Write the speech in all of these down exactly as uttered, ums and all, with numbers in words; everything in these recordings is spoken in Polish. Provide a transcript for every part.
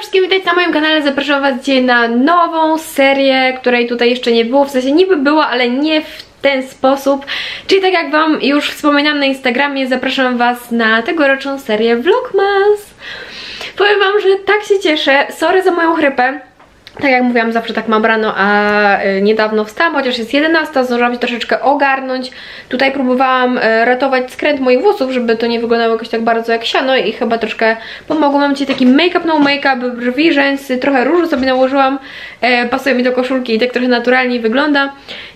wszystkim, witajcie na moim kanale. Zapraszam was dzisiaj na nową serię, której tutaj jeszcze nie było. W sensie niby była, ale nie w ten sposób. Czyli tak jak wam już wspominałam na Instagramie, zapraszam was na tegoroczną serię Vlogmas. Powiem wam, że tak się cieszę. Sorry za moją chrypę. Tak jak mówiłam, zawsze tak mam rano, a niedawno wstałam, chociaż jest jedenasta, zdążyłam się troszeczkę ogarnąć. Tutaj próbowałam ratować skręt moich włosów, żeby to nie wyglądało jakoś tak bardzo jak siano i chyba troszkę pomogło. Mam dzisiaj taki make-up, no make-up, brwi, rzęsy, trochę różu sobie nałożyłam, pasuje mi do koszulki i tak trochę naturalnie wygląda.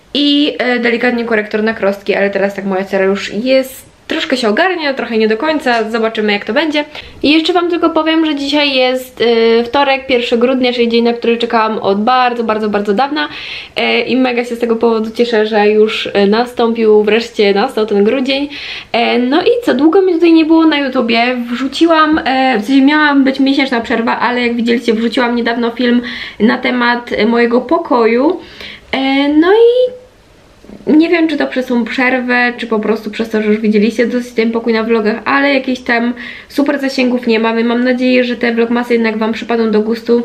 I delikatnie korektor na krostki, ale teraz tak moja cera już jest. Troszkę się ogarnia, trochę nie do końca, zobaczymy jak to będzie. I jeszcze wam tylko powiem, że dzisiaj jest yy, wtorek, pierwszego grudnia, czyli dzień, na który czekałam od bardzo, bardzo, bardzo dawna yy, i mega się z tego powodu cieszę, że już yy, nastąpił, wreszcie nastał ten grudzień. Yy, no i co, długo mi tutaj nie było na YouTubie, wrzuciłam, yy, w sensie miałam być miesięczna przerwa, ale jak widzieliście, wrzuciłam niedawno film na temat yy, mojego pokoju. Yy, no i nie wiem, czy to przez tą przerwę, czy po prostu przez to, że już widzieliście dosyć ten pokój na vlogach, ale jakichś tam super zasięgów nie mamy. Mam nadzieję, że te vlogmasy jednak wam przypadną do gustu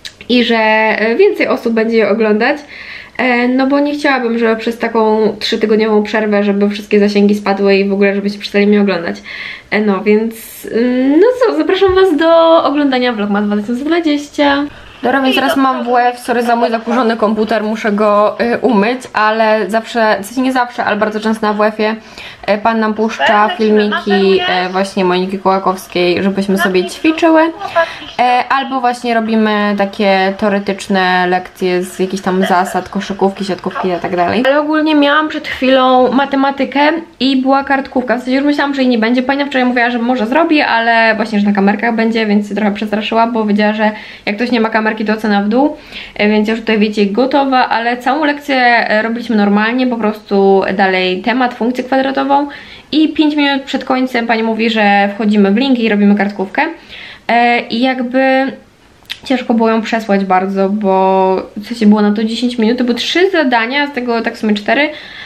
i że więcej osób będzie je oglądać. No bo nie chciałabym, żeby przez taką trzytygodniową przerwę, żeby wszystkie zasięgi spadły i w ogóle żebyście przestali mnie oglądać. No więc, no co, zapraszam was do oglądania Vlogmas dwa tysiące dwadzieścia. Dobra, więc teraz mam W F, sorry za mój zakurzony komputer, muszę go y, umyć, ale zawsze, w sensie nie zawsze, ale bardzo często na W F-ie y, pan nam puszcza filmiki y, właśnie Moniki Kołakowskiej, żebyśmy sobie ćwiczyły, y, albo właśnie robimy takie teoretyczne lekcje z jakichś tam zasad, koszykówki, siatkówki i tak dalej. Ale ogólnie miałam przed chwilą matematykę i była kartkówka, w sensie już myślałam, że jej nie będzie. Pani wczoraj mówiła, że może zrobi, ale właśnie, że na kamerkach będzie, więc się trochę przestraszyła, bo wiedziała, że jak ktoś nie ma kamerki, to ocena w dół, więc już tutaj wiecie gotowa, ale całą lekcję robiliśmy normalnie, po prostu dalej temat, funkcję kwadratową i pięć minut przed końcem pani mówi, że wchodzimy w link i robimy kartkówkę i jakby ciężko było ją przesłać bardzo, bo w sensie było na to dziesięć minut, to były trzy zadania, z tego tak w sumie cztery,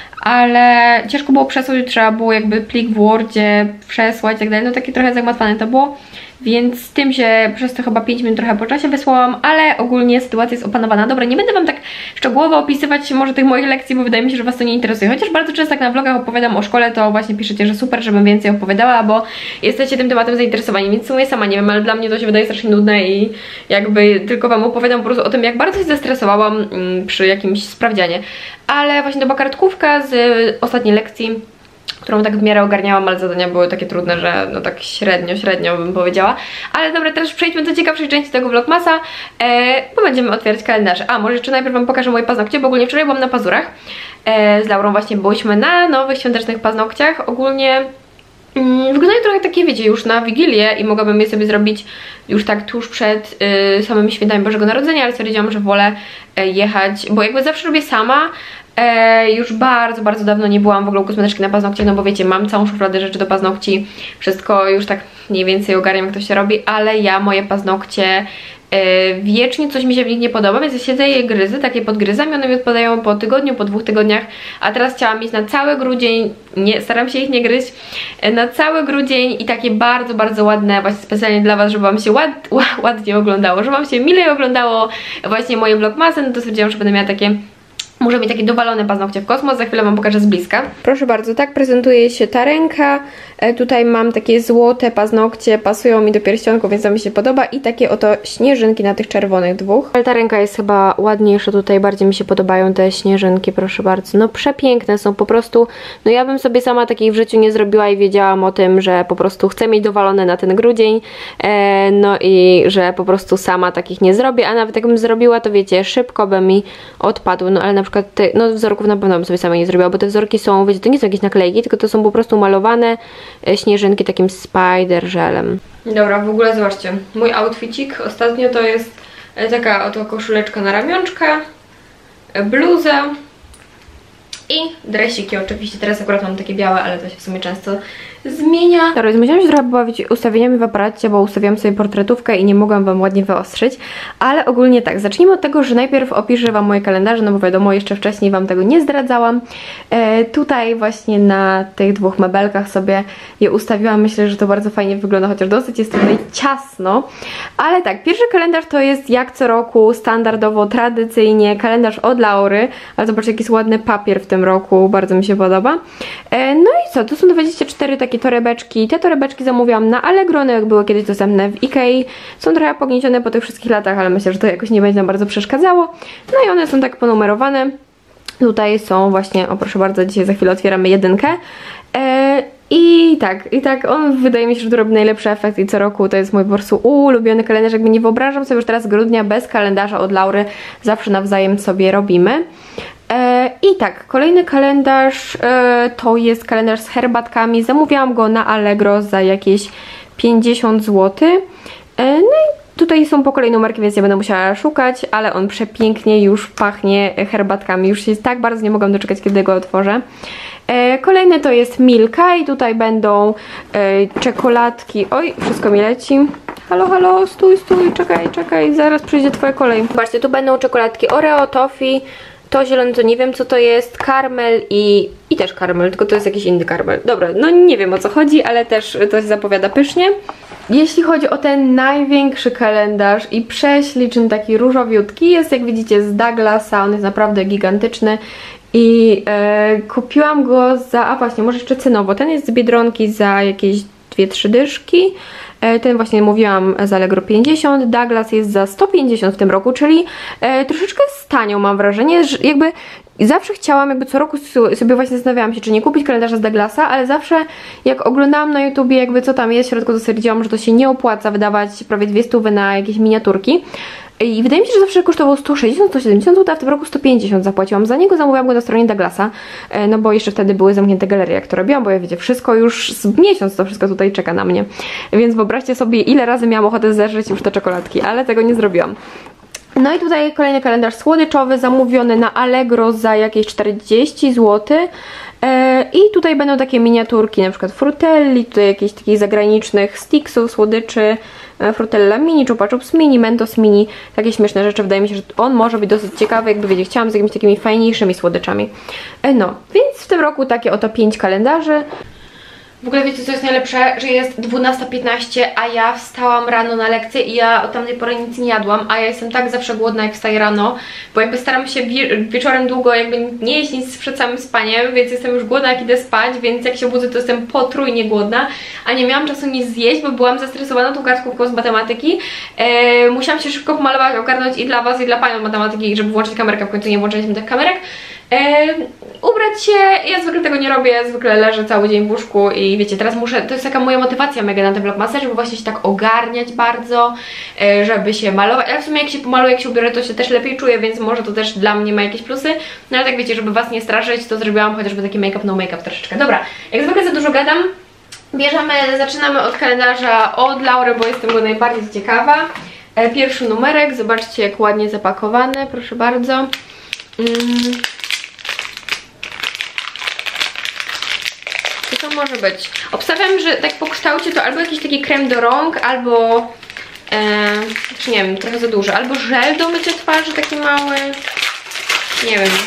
ale ciężko było przesłać, trzeba było jakby plik w Wordzie przesłać i tak dalej, no takie trochę zagmatwane to było, więc z tym się przez to chyba pięć minut trochę po czasie wysłałam, ale ogólnie sytuacja jest opanowana. Dobra, nie będę wam tak szczegółowo opisywać może tych moich lekcji, bo wydaje mi się, że was to nie interesuje, chociaż bardzo często jak na vlogach opowiadam o szkole, to właśnie piszecie, że super, żebym więcej opowiadała, bo jesteście tym tematem zainteresowani, więc w sumie sama nie wiem, ale dla mnie to się wydaje strasznie nudne i jakby tylko wam opowiadam po prostu o tym, jak bardzo się zestresowałam mm, przy jakimś sprawdzianie. Ale właśnie to była kartkówka z ostatniej lekcji, którą tak w miarę ogarniałam, ale zadania były takie trudne, że no tak średnio, średnio bym powiedziała. Ale dobra, teraz przejdźmy do ciekawszej części tego vlogmasa, e, bo będziemy otwierać kalendarze. A, może jeszcze najpierw wam pokażę moje paznokcie, bo ogólnie wczoraj byłam na pazurach. E, z Laurą właśnie byłyśmy na nowych świątecznych paznokciach. Ogólnie mm, wyglądają trochę takie, wiecie, już na Wigilię i mogłabym je sobie zrobić już tak tuż przed y, samymi świętami Bożego Narodzenia, ale stwierdziłam, że wolę y, jechać, bo jakby zawsze robię sama. E, już bardzo, bardzo dawno nie byłam w ogóle u kosmetyczki na paznokcie, no bo wiecie, mam całą szufladę rzeczy do paznokci, wszystko już tak mniej więcej ogarniam, jak to się robi, ale ja moje paznokcie e, wiecznie coś mi się w nich nie podoba, więc ja siedzę je gryzę, takie podgryzam i one mi odpadają po tygodniu, po dwóch tygodniach, a teraz chciałam mieć na cały grudzień, nie, staram się ich nie gryźć, e, na cały grudzień i takie bardzo, bardzo ładne, właśnie specjalnie dla was, żeby wam się ład, ładnie oglądało, żeby wam się milej oglądało właśnie moje vlogmasy, no to stwierdziłam, że będę miała takie muszę mieć takie dowalone paznokcie w kosmos, za chwilę wam pokażę z bliska. Proszę bardzo, tak prezentuje się ta ręka. E, tutaj mam takie złote paznokcie, pasują mi do pierścionku, więc to mi się podoba. I takie oto śnieżynki na tych czerwonych dwóch. Ale ta ręka jest chyba ładniejsza tutaj, bardziej mi się podobają te śnieżynki, proszę bardzo. No przepiękne są po prostu. No ja bym sobie sama takich w życiu nie zrobiła i wiedziałam o tym, że po prostu chcę mieć dowalone na ten grudzień. E, no i że po prostu sama takich nie zrobię, a nawet jakbym zrobiła, to wiecie, szybko by mi odpadły. No ale na przykład te, no wzorków na pewno bym sobie sama nie zrobiła, bo te wzorki są, wiecie, to nie są jakieś naklejki, tylko to są po prostu malowane śnieżynki takim spider żelem. Dobra, w ogóle zobaczcie, mój outficik ostatnio to jest taka oto koszuleczka na ramionczka, bluza i dresiki oczywiście. Teraz akurat mam takie białe, ale to się w sumie często zmienia. Dobra, musiałam się trochę pobawić ustawieniami w aparacie, bo ustawiłam sobie portretówkę i nie mogłam Wam ładnie wyostrzyć, ale ogólnie tak, zacznijmy od tego, że najpierw opiszę Wam moje kalendarze, no bo wiadomo, jeszcze wcześniej Wam tego nie zdradzałam. E, tutaj właśnie na tych dwóch mebelkach sobie je ustawiłam, myślę, że to bardzo fajnie wygląda, chociaż dosyć jest tutaj ciasno, ale tak, pierwszy kalendarz to jest jak co roku, standardowo, tradycyjnie, kalendarz od Laury, ale zobaczcie, jaki jest ładny papier w tym roku, bardzo mi się podoba. E, no i co, tu są dwadzieścia cztery takie torebeczki, te torebeczki zamówiłam na Allegro, no jak były kiedyś dostępne w Ikei, są trochę pogniecione po tych wszystkich latach, ale myślę, że to jakoś nie będzie nam bardzo przeszkadzało, no i one są tak ponumerowane. Tutaj są właśnie, o proszę bardzo, dzisiaj za chwilę otwieramy jedynkę. E, I tak, i tak on wydaje mi się, że to robi najlepszy efekt i co roku to jest mój po prostu ulubiony kalendarz, jakby nie wyobrażam sobie już teraz grudnia bez kalendarza od Laury, zawsze nawzajem sobie robimy. E, I tak, kolejny kalendarz e, to jest kalendarz z herbatkami, zamówiłam go na Allegro za jakieś pięćdziesiąt złotych. E, no i tutaj są po kolei numerki, więc nie będę musiała szukać, ale on przepięknie już pachnie herbatkami. Już się tak bardzo nie mogłam doczekać, kiedy go otworzę. E, kolejne to jest Milka i tutaj będą e, czekoladki. Oj, wszystko mi leci. Halo, halo, stój, stój, czekaj, czekaj, zaraz przyjdzie Twoja kolej. Zobaczcie, tu będą czekoladki Oreo, Toffee, to zielone to nie wiem co to jest, karmel i, i też karmel, tylko to jest jakiś inny karmel. Dobra, no nie wiem o co chodzi, ale też to się zapowiada pysznie. Jeśli chodzi o ten największy kalendarz i prześliczny, taki różowiutki, jest jak widzicie z Douglasa, on jest naprawdę gigantyczny i e, kupiłam go za, a właśnie, może jeszcze cenowo, ten jest z Biedronki za jakieś dwie trzy dyszki, e, ten właśnie mówiłam za Allegro pięćdziesiąt, Douglas jest za sto pięćdziesiąt w tym roku, czyli e, troszeczkę z tanią mam wrażenie, że jakby zawsze chciałam, jakby co roku sobie właśnie zastanawiałam się, czy nie kupić kalendarza z Douglasa, ale zawsze jak oglądałam na YouTubie jakby co tam jest w środku, to stwierdziłam, że to się nie opłaca wydawać prawie dwie stówy na jakieś miniaturki. I wydaje mi się, że zawsze kosztował sto sześćdziesiąt sto siedemdziesiąt złotych, a w tym roku sto pięćdziesiąt zapłaciłam za niego, zamówiłam go na stronie Douglasa, no bo jeszcze wtedy były zamknięte galerie, jak to robiłam, bo ja wiecie, wszystko już z miesiąc to wszystko tutaj czeka na mnie. Więc wyobraźcie sobie, ile razy miałam ochotę zeżreć już te czekoladki, ale tego nie zrobiłam. No i tutaj kolejny kalendarz słodyczowy zamówiony na Allegro za jakieś czterdzieści złotych. I tutaj będą takie miniaturki, na przykład frutelli, tutaj jakichś takich zagranicznych sticksów, słodyczy, frutella mini, chupa chups mini, mentos mini, takie śmieszne rzeczy. Wydaje mi się, że on może być dosyć ciekawy, jakby wiecie, chciałam z jakimiś takimi fajniejszymi słodyczami. No, więc w tym roku takie oto pięć kalendarzy. W ogóle wiecie co jest najlepsze? Że jest dwunasta piętnaście, a ja wstałam rano na lekcję i ja od tamtej pory nic nie jadłam, a ja jestem tak zawsze głodna jak wstaję rano, bo jakby staram się wie wieczorem długo jakby nie jeść nic przed samym spaniem, więc jestem już głodna jak idę spać, więc jak się budzę to jestem potrójnie głodna, a nie miałam czasu nic zjeść, bo byłam zestresowana tą kartkówką z matematyki. Eee, musiałam się szybko pomalować, ogarnąć i dla Was i dla Panią matematyki, żeby włączyć kamerkę, w końcu nie włączyliśmy tych kamerek. Eee, ubrać się, ja zwykle tego nie robię, zwykle leżę cały dzień w łóżku i wiecie, teraz muszę, to jest taka moja motywacja mega na ten vlogmasę, żeby właśnie się tak ogarniać bardzo, e, żeby się malować, ale w sumie jak się pomaluję, jak się ubiorę, to się też lepiej czuję, więc może to też dla mnie ma jakieś plusy, no ale tak wiecie, żeby Was nie straszyć, to zrobiłam chociażby taki make-up, no make-up troszeczkę. Dobra, jak zwykle za dużo gadam, bierzemy, zaczynamy od kalendarza od Laury, bo jestem go najbardziej ciekawa. E, pierwszy numerek, zobaczcie jak ładnie zapakowany, proszę bardzo. Mm. Co to może być? Obstawiam, że tak po kształcie to albo jakiś taki krem do rąk, albo e, czy nie wiem, trochę za duży, albo żel do mycia twarzy, taki mały, nie wiem.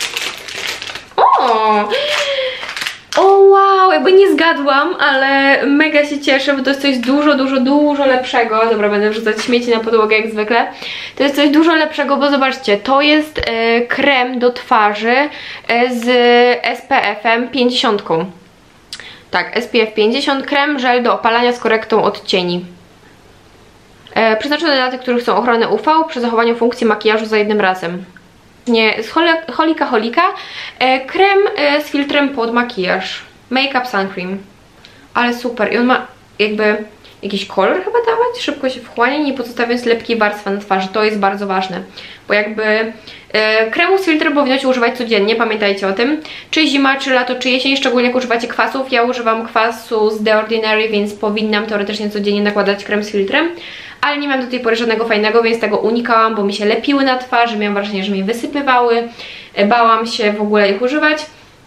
O! O wow, jakby nie zgadłam, ale mega się cieszę, bo to jest coś dużo, dużo, dużo lepszego. Dobra, będę wrzucać śmieci na podłogę jak zwykle. To jest coś dużo lepszego, bo zobaczcie, to jest e, krem do twarzy e, z S P F-em pięćdziesiąt. Tak, S P F pięćdziesiąt, krem, żel do opalania z korektą odcieni. E, przeznaczony dla tych, których chcą ochronę U V przy zachowaniu funkcji makijażu za jednym razem. Nie, z Holika Holika. E, krem e, z filtrem pod makijaż. Make-up Sun Cream. Ale super. I on ma jakby jakiś kolor chyba dawać. Szybko się wchłania, nie pozostawiając lepkiej warstwy na twarzy. To jest bardzo ważne. Bo jakby e, kremu z filtrem powinno się używać codziennie. Pamiętajcie o tym. Czy zima, czy lato, czy jesień. Szczególnie jak używacie kwasów. Ja używam kwasu z The Ordinary, więc powinnam teoretycznie codziennie nakładać krem z filtrem. Ale nie miałam do tej pory żadnego fajnego, więc tego unikałam, bo mi się lepiły na twarzy, miałam wrażenie, że mi wysypywały, bałam się w ogóle ich używać.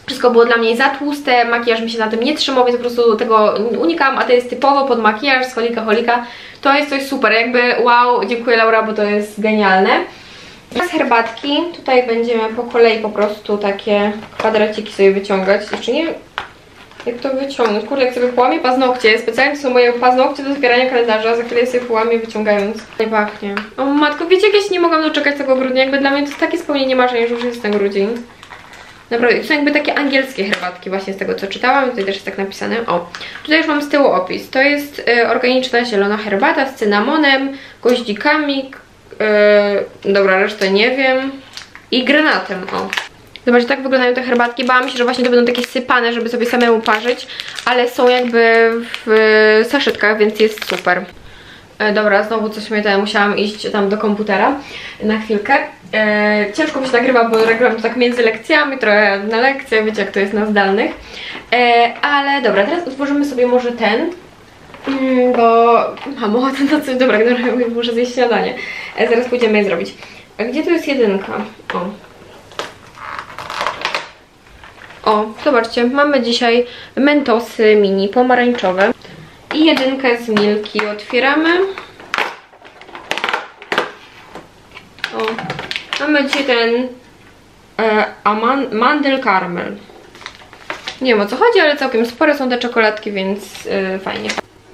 Wszystko było dla mnie za tłuste, makijaż mi się na tym nie trzymał, więc po prostu tego unikam, a to jest typowo pod makijaż z Holika Holika. To jest coś super, jakby wow, dziękuję Laura, bo to jest genialne. Z herbatki, tutaj będziemy po kolei po prostu takie kwadraciki sobie wyciągać. Jeszcze nie wiem, jak to wyciągnąć. Kurde, jak sobie połamię paznokcie, specjalnie to są moje paznokcie do zbierania kalendarza, za chwilę sobie połamię wyciągając. Nie pachnie. O matko, wiecie, jak ja się nie mogłam doczekać tego grudnia, jakby dla mnie to jest takie spełnienie marzeń, że już jest ten grudzień. Naprawdę, to są jakby takie angielskie herbatki właśnie z tego, co czytałam. Tutaj też jest tak napisane. O, tutaj już mam z tyłu opis. To jest y, organiczna zielona herbata z cynamonem, goździkami, y, dobra, resztę nie wiem, i granatem, o. Zobaczcie, tak wyglądają te herbatki. Bałam się, że właśnie to będą takie sypane, żeby sobie samemu parzyć, ale są jakby w saszetkach, więc jest super. Dobra, znowu coś mnie tam, musiałam iść tam do komputera na chwilkę. E, ciężko mi się nagrywa, bo nagrywam to tak między lekcjami, trochę na lekcjach, wiecie jak to jest na zdalnych. E, ale dobra, teraz otworzymy sobie może ten, mm, bo mam ochotę na coś dobrego, muszę zjeść śniadanie. E, zaraz pójdziemy je zrobić. A gdzie tu jest jedynka? O. O, zobaczcie, mamy dzisiaj Mentosy mini pomarańczowe. I jedynkę z Milki otwieramy. O, mamy dzisiaj ten e, aman, mandel caramel. Nie wiem o co chodzi, ale całkiem spore są te czekoladki, więc e, fajnie.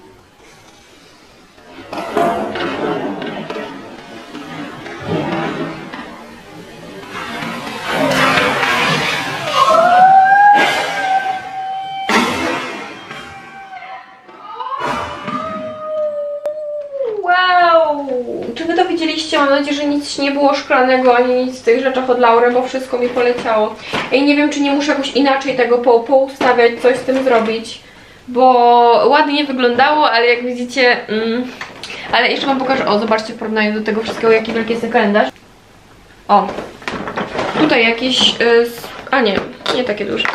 Czy wy to widzieliście? Mam nadzieję, że nic nie było szklanego, ani nic z tych rzeczach od Laury, bo wszystko mi poleciało. I nie wiem, czy nie muszę jakoś inaczej tego po, poustawiać, coś z tym zrobić, bo ładnie wyglądało, ale jak widzicie... Mm, ale jeszcze wam pokażę, o zobaczcie w porównaniu do tego wszystkiego, jaki wielki jest ten kalendarz. O, tutaj jakieś... Yy, a nie, nie takie duże.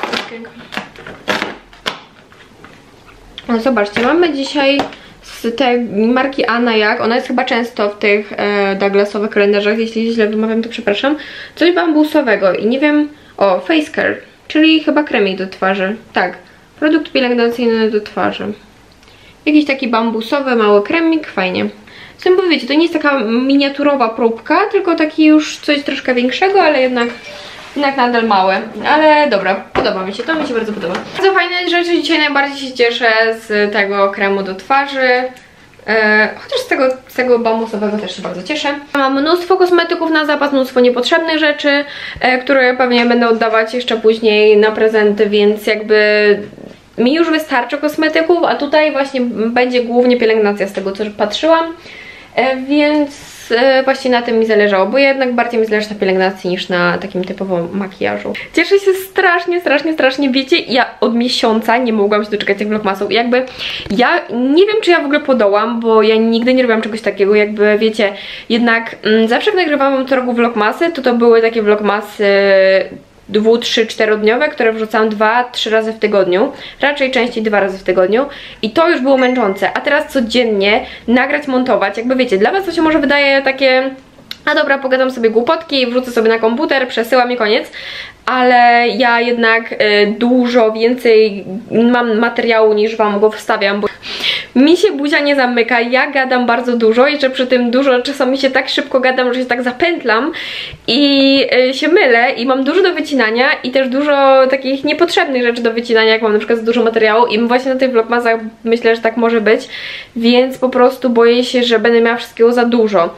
No zobaczcie, mamy dzisiaj z tej marki Anna Jak, ona jest chyba często w tych e, Douglasowych kalendarzach, jeśli źle wymawiam, to przepraszam, coś bambusowego i nie wiem, o, face care, czyli chyba kremik do twarzy, tak, produkt pielęgnacyjny do twarzy, jakiś taki bambusowy, mały kremik, fajnie. Z tym, bo wiecie, to nie jest taka miniaturowa próbka, tylko taki już coś troszkę większego, ale jednak Jednak nadal małe, ale dobra, podoba mi się, to mi się bardzo podoba. Bardzo fajne rzeczy, dzisiaj najbardziej się cieszę z tego kremu do twarzy. Eee, chociaż z tego, z tego bambusowego też się bardzo cieszę. Mam mnóstwo kosmetyków na zapas, mnóstwo niepotrzebnych rzeczy, e, które pewnie będę oddawać jeszcze później na prezenty, więc jakby mi już wystarczy kosmetyków, a tutaj właśnie będzie głównie pielęgnacja z tego, co patrzyłam, e, więc właśnie na tym mi zależało, bo jednak bardziej mi zależy na pielęgnacji niż na takim typowym makijażu. Cieszę się strasznie, strasznie, strasznie, wiecie, ja od miesiąca nie mogłam się doczekać tych vlogmasów. Jakby ja nie wiem, czy ja w ogóle podołam, bo ja nigdy nie robiłam czegoś takiego, jakby wiecie, jednak mm, zawsze jak nagrywałam co roku vlogmasy, to to były takie vlogmasy dwu, trzy, czterodniowe, które wrzucałam dwa, trzy razy w tygodniu, raczej częściej dwa razy w tygodniu i to już było męczące, a teraz codziennie nagrać, montować, jakby wiecie, dla was to się może wydaje takie, a dobra, pogadam sobie głupotki, wrzucę sobie na komputer, przesyłam i koniec, ale ja jednak y, dużo więcej mam materiału niż wam go wstawiam, bo mi się buzia nie zamyka, ja gadam bardzo dużo i że przy tym dużo, czasami się tak szybko gadam, że się tak zapętlam i y, się mylę i mam dużo do wycinania i też dużo takich niepotrzebnych rzeczy do wycinania, jak mam na przykład za dużo materiału i właśnie na tych vlogmasach myślę, że tak może być, więc po prostu boję się, że będę miała wszystkiego za dużo.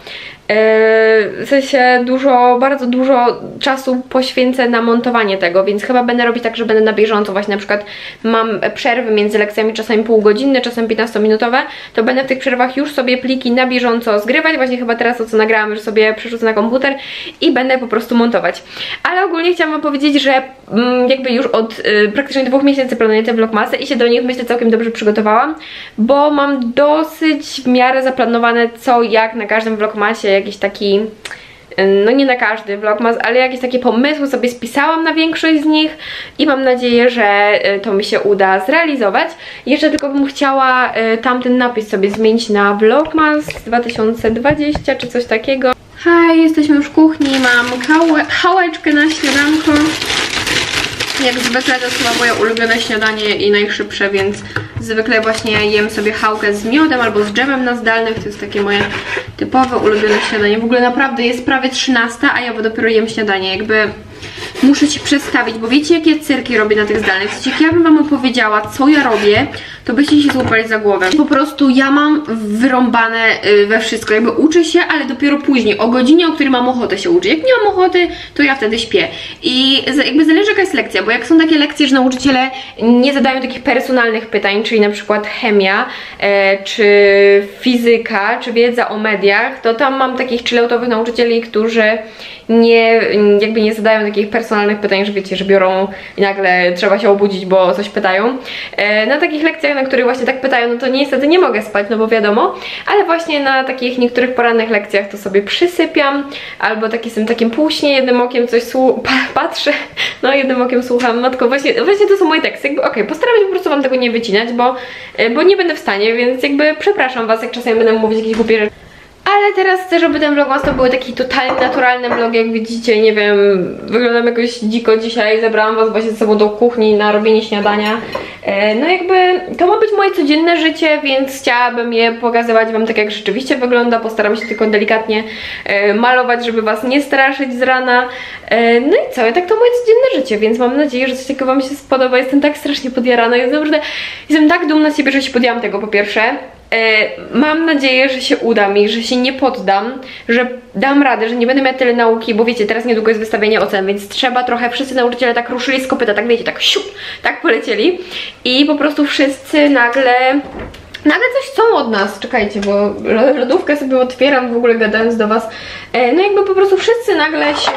W sensie dużo, bardzo dużo czasu poświęcę na montowanie tego, więc chyba będę robić tak, że będę na bieżąco, właśnie na przykład mam przerwy między lekcjami, czasami półgodzinne, czasem piętnastominutowe, to będę w tych przerwach już sobie pliki na bieżąco zgrywać, właśnie chyba teraz to co nagrałam już sobie przerzucę na komputer i będę po prostu montować. Ale ogólnie chciałam wam powiedzieć, że mm, jakby już od y, praktycznie dwóch miesięcy planuję te vlogmasy i się do nich myślę całkiem dobrze przygotowałam, bo mam dosyć w miarę zaplanowane co jak na każdym vlogmasie, jakiś taki, no nie na każdy vlogmas, ale jakieś takie pomysły sobie spisałam na większość z nich i mam nadzieję, że to mi się uda zrealizować. Jeszcze tylko bym chciała tamten napis sobie zmienić na vlogmas dwa tysiące dwadzieścia czy coś takiego. Hej, jesteśmy już w kuchni, mam kałę, chałeczkę na śniadanko. Jak zwykle to jest chyba moje ulubione śniadanie i najszybsze, więc zwykle właśnie jem sobie chałkę z miodem albo z dżemem na zdalnych. To jest takie moje typowe ulubione śniadanie. W ogóle naprawdę jest prawie trzynasta, a ja dopiero jem śniadanie. Jakby muszę się przestawić, bo wiecie jakie cyrki robię na tych zdalnych. Jak ja bym wam opowiedziała, co ja robię, to byście się złapali za głowę. Po prostu ja mam wyrąbane we wszystko, jakby uczę się, ale dopiero później, o godzinie, o której mam ochotę się uczyć. Jak nie mam ochoty, to ja wtedy śpię. I jakby zależy jaka jest lekcja, bo jak są takie lekcje, że nauczyciele nie zadają takich personalnych pytań, czyli na przykład chemia, e, czy fizyka, czy wiedza o mediach, to tam mam takich chilloutowych nauczycieli, którzy nie, jakby nie zadają takich personalnych pytań, że wiecie, że biorą i nagle trzeba się obudzić, bo o coś pytają. E, na takich lekcjach, na których właśnie tak pytają, no to niestety nie mogę spać, no bo wiadomo, ale właśnie na takich niektórych porannych lekcjach to sobie przysypiam, albo tak jestem takim półśnie, jednym okiem coś patrzę, no jednym okiem słucham, matko, właśnie, właśnie to są moje teksty, jakby okej, okay, postaram się po prostu wam tego nie wycinać, bo, bo nie będę w stanie, więc jakby przepraszam was, jak czasami będę mówić jakieś głupie rzeczy. Ale teraz chcę, żeby ten vlogmas to był taki totalnie naturalny vlog, jak widzicie, nie wiem, wyglądam jakoś dziko dzisiaj, zabrałam was właśnie ze sobą do kuchni na robienie śniadania. No jakby to ma być moje codzienne życie, więc chciałabym je pokazywać wam tak, jak rzeczywiście wygląda. Postaram się tylko delikatnie malować, żeby was nie straszyć z rana. No i co, ja tak to moje codzienne życie, więc mam nadzieję, że coś takiego wam się spodoba. Jestem tak strasznie podjarana, jest naprawdę, jestem tak dumna z siebie, że się podjęłam tego po pierwsze. Mam nadzieję, że się uda mi, że się nie poddam, że dam radę, że nie będę miała tyle nauki, bo wiecie, teraz niedługo jest wystawienie ocen, więc trzeba trochę, wszyscy nauczyciele tak ruszyli z kopyta, tak wiecie, tak siup, tak polecieli i po prostu wszyscy nagle, nagle coś chcą od nas, czekajcie, bo lodówkę sobie otwieram w ogóle gadając do was, no jakby po prostu wszyscy nagle się,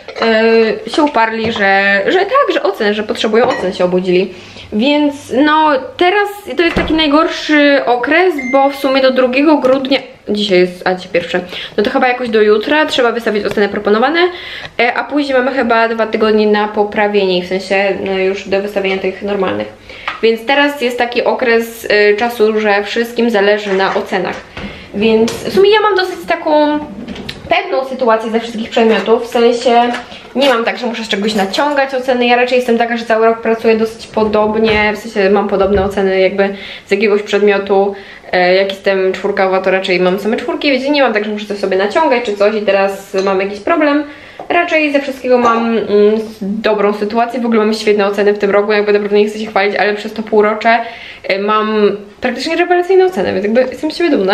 się uparli, że, że tak, że ocen, że potrzebują ocen, się obudzili. Więc no teraz to jest taki najgorszy okres, bo w sumie do drugiego grudnia, dzisiaj jest, a dzisiaj pierwsze, no to chyba jakoś do jutra trzeba wystawić oceny proponowane, a później mamy chyba dwa tygodnie na poprawienie ich, w sensie no już do wystawienia tych normalnych. Więc teraz jest taki okres y, czasu, że wszystkim zależy na ocenach. Więc w sumie ja mam dosyć taką pewną sytuację ze wszystkich przedmiotów, w sensie nie mam tak, że muszę z czegoś naciągać oceny, ja raczej jestem taka, że cały rok pracuję dosyć podobnie, w sensie mam podobne oceny jakby z jakiegoś przedmiotu, jak jestem czwórkowa, to raczej mam same czwórki, wiecie, nie mam tak, że muszę coś sobie naciągać czy coś i teraz mam jakiś problem. Raczej ze wszystkiego mam mm, dobrą sytuację, w ogóle mam świetne oceny w tym roku, jakby naprawdę nie chcę się chwalić, ale przez to półrocze y, mam praktycznie rewelacyjne oceny, więc jakby jestem z siebie dumna.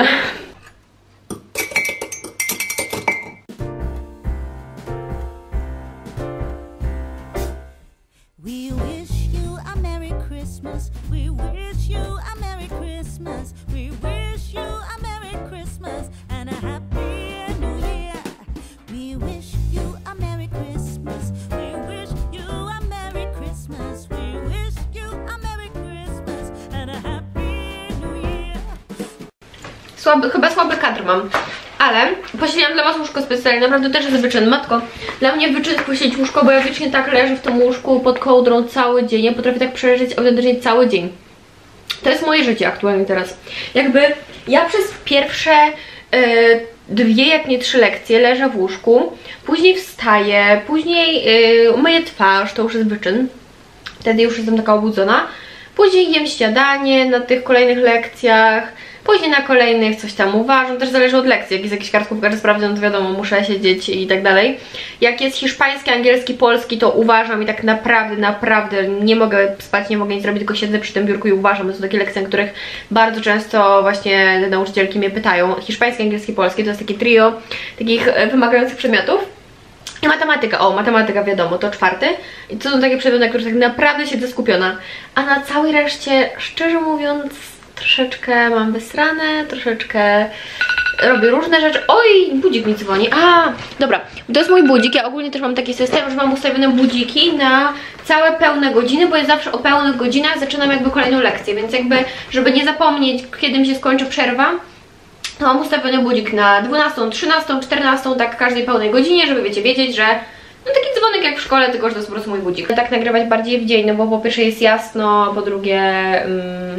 Słaby, chyba słaby kadr mam, ale posiedziałam dla was łóżko specjalnie, naprawdę też jest wyczyn. Matko, dla mnie wyczyn posiedzieć łóżko, bo ja wiecznie tak leżę w tym łóżku pod kołdrą cały dzień, ja potrafię tak przeżyć autentycznie cały dzień. To jest moje życie aktualnie teraz. Jakby ja przez pierwsze yy, dwie, jak nie trzy lekcje leżę w łóżku, później wstaję, później yy, myję twarz, to już jest wyczyn, wtedy już jestem taka obudzona, później jem śniadanie na tych kolejnych lekcjach, później na kolejnych coś tam uważam, też zależy od lekcji, jak jest jakiś kartkówka, że sprawdzam, to wiadomo, muszę siedzieć i tak dalej. Jak jest hiszpański, angielski, polski, to uważam i tak naprawdę, naprawdę nie mogę spać, nie mogę nic robić, tylko siedzę przy tym biurku i uważam. To są takie lekcje, na których bardzo często właśnie te nauczycielki mnie pytają. Hiszpański, angielski, polski to jest takie trio takich wymagających przedmiotów. I matematyka, o, matematyka wiadomo, to czwarty. I to są takie przedmioty, na których tak naprawdę siedzę skupiona. A na całej reszcie, szczerze mówiąc, troszeczkę mam wysrane, troszeczkę robię różne rzeczy. Oj, budzik mi dzwoni. A, dobra, to jest mój budzik. Ja ogólnie też mam taki system, że mam ustawione budziki na całe pełne godziny, bo ja zawsze o pełnych godzinach zaczynam jakby kolejną lekcję, więc jakby, żeby nie zapomnieć, kiedy mi się skończy przerwa, to mam ustawiony budzik na dwunastą, trzynastą, czternastą, tak każdej pełnej godzinie, żeby wiecie, wiedzieć, że no taki dzwonek jak w szkole, tylko że to jest po prostu mój budzik. Tak nagrywać bardziej w dzień, no bo po pierwsze jest jasno, po drugie... Um,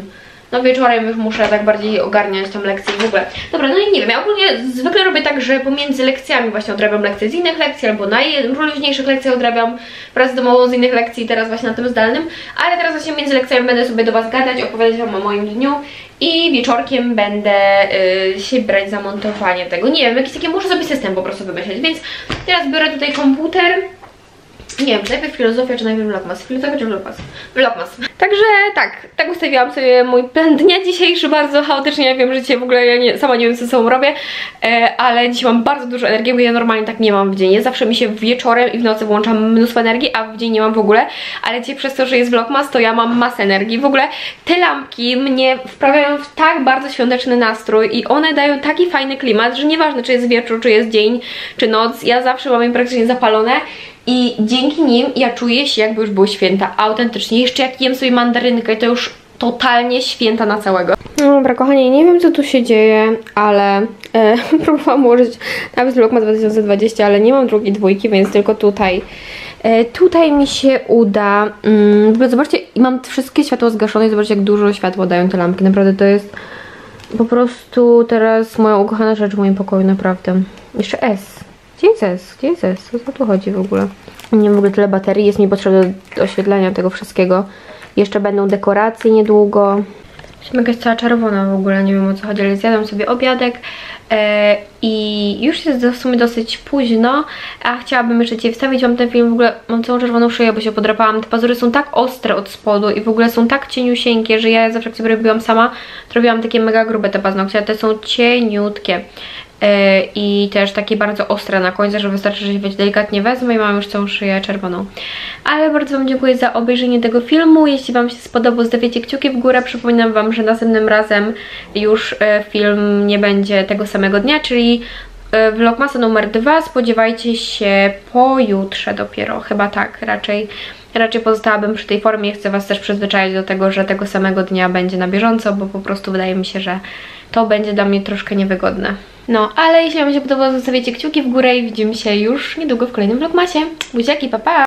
no wieczorem już muszę tak bardziej ogarniać tą lekcję i w ogóle. Dobra, no i nie wiem, ja ogólnie zwykle robię tak, że pomiędzy lekcjami właśnie odrabiam lekcje z innych lekcji, albo na najluźniejszych lekcjach odrabiam pracę domową z innych lekcji, teraz właśnie na tym zdalnym, ale teraz właśnie między lekcjami będę sobie do Was gadać, opowiadać Wam o moim dniu i wieczorkiem będę yy, się brać za montowanie tego. Nie wiem, jakiś taki muszę sobie system po prostu wymyśleć, więc teraz biorę tutaj komputer. Nie wiem, czy najpierw filozofia, czy najpierw vlogmas. Filozofia czy vlogmas? Vlogmas. Także tak, tak ustawiłam sobie mój plan dnia dzisiejszy, bardzo chaotycznie. Ja wiem, że dzisiaj w ogóle ja nie, sama nie wiem, co ze sobą robię, e, ale dzisiaj mam bardzo dużo energii, bo ja normalnie tak nie mam w dzień. Ja zawsze mi się wieczorem i w nocy włączam mnóstwo energii, a w dzień nie mam w ogóle. Ale dzisiaj przez to, że jest vlogmas, to ja mam masę energii. W ogóle te lampki mnie wprawiają w tak bardzo świąteczny nastrój i one dają taki fajny klimat, że nieważne, czy jest wieczór, czy jest dzień, czy noc, ja zawsze mam je praktycznie zapalone. I dzięki nim ja czuję się, jakby już były święta, autentycznie. Jeszcze jak jem sobie mandarynkę, to już totalnie święta na całego. No dobra, kochani, nie wiem, co tu się dzieje, ale e, próbowałam ułożyć nawet vlogmas dwa tysiące dwadzieścia, ale nie mam drugiej dwójki, więc tylko tutaj. E, tutaj mi się uda. Mm, w ogóle zobaczcie, mam wszystkie światła zgaszone i zobaczcie, jak dużo światła dają te lampki. Naprawdę to jest po prostu teraz moja ukochana rzecz w moim pokoju, naprawdę. Jeszcze S. Gdzie jest S? Gdzie jest S? O co tu chodzi w ogóle? Nie wiem, w ogóle tyle baterii jest mi potrzebne do oświetlenia tego wszystkiego. Jeszcze będą dekoracje niedługo. Jestem jakaś cała czerwona w ogóle, nie wiem o co chodzi, ale zjadam sobie obiadek e, i już jest w sumie dosyć późno, a chciałabym jeszcze Cię wstawić Wam ten film. W ogóle mam całą czerwoną szyję, bo się podrapałam. Te pazury są tak ostre od spodu i w ogóle są tak cieniusieńkie, że ja zawsze jak sobie robiłam sama, to robiłam takie mega grube te paznokcie, a te są cieniutkie. I też takie bardzo ostre na końcu, że wystarczy, że się delikatnie wezmę i mam już całą szyję czerwoną. Ale bardzo Wam dziękuję za obejrzenie tego filmu. Jeśli Wam się spodobał, stawiacie kciuki w górę. Przypominam Wam, że następnym razem już film nie będzie tego samego dnia, czyli vlogmasa numer dwa. Spodziewajcie się pojutrze dopiero, chyba tak, raczej Raczej pozostałabym przy tej formie. Chcę Was też przyzwyczaić do tego, że tego samego dnia będzie na bieżąco, bo po prostu wydaje mi się, że to będzie dla mnie troszkę niewygodne. No, ale jeśli Wam się podobało, zostawiacie kciuki w górę i widzimy się już niedługo w kolejnym vlogmasie. Buziaki, pa pa!